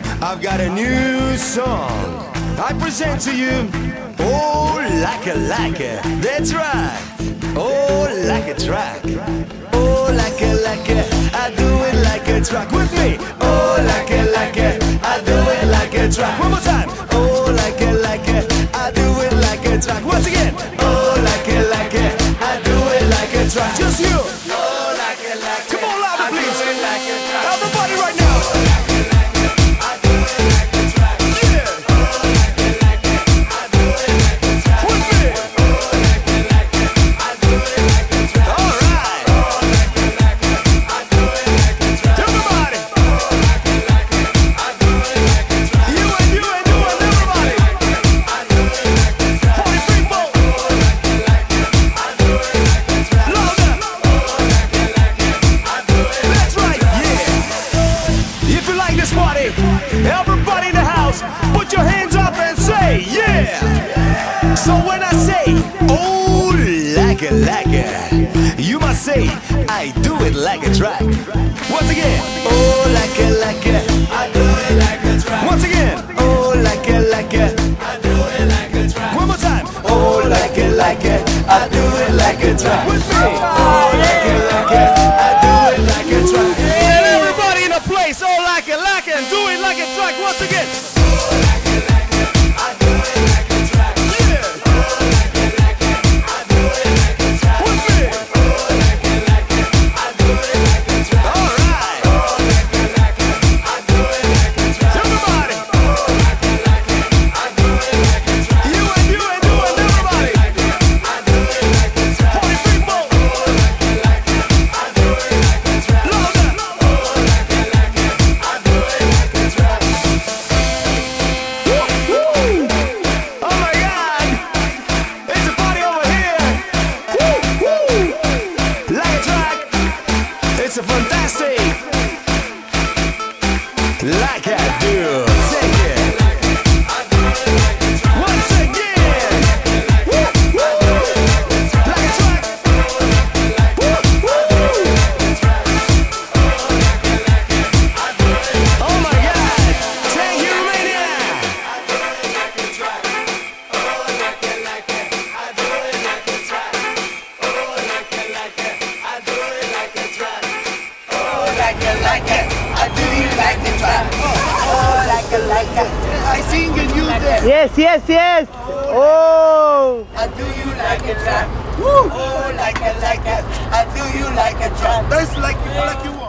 I've got a new song I present to you. Oh, like a, that's right. Oh, like a track. Oh, like a, I do it like a track with me. Oh, like a, I do it like a track. One more time. Oh, like a, I do it like a track. Once again. Oh, like a, I do it like a track. Just you. Oh, like a, come on, louder, please. I do it like a track. Everybody right now. Everybody in the house, put your hands up and say, yeah! So when I say, oh, like a, you must say, I do it like a track. Once again, oh, like a, I do it like a track. Once again, oh, like a, I do it like a track. One more time, oh, like a, I do it like a track. With me, oh, like a, I do it like a track. And everybody in the place, oh, like a, and do it like a track once again. I do it like a track. Yeah. I do it like a track. With me. I do it like a track. All right. I do it like a track. Everybody. I do it like a track. You and everybody. I do it like a track. Party people. I do it like a track. Louder. It's a fantastic, like I do. Take it. Once again. Woo, woo. Like a track. Woo, woo. Oh my God! Thank you, Romania. I do it like a track. Oh, like it. I do it like a track. Oh, like it. I do it like a track. Like it, I do you like the track. Oh, like it. I sing and you dance. Yes. Oh. I do you like a track. Oh, like it. I do you like a track. That's like you.